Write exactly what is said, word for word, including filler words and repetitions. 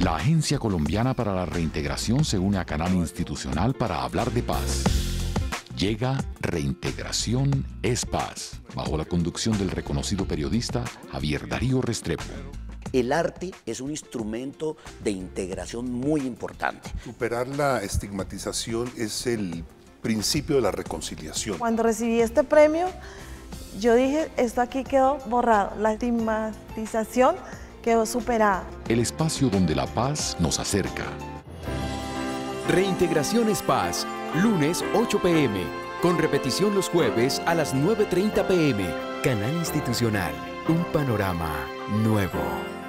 La Agencia Colombiana para la Reintegración se une a Canal Institucional para hablar de paz. Llega Reintegración es Paz, bajo la conducción del reconocido periodista Javier Darío Restrepo. El arte es un instrumento de integración muy importante. Superar la estigmatización es el principio de la reconciliación. Cuando recibí este premio, yo dije, esto aquí quedó borrado, la estigmatización quedó superada. El espacio donde la paz nos acerca. Reintegración es Paz, lunes ocho p m, con repetición los jueves a las nueve treinta p m Canal Institucional, un panorama nuevo.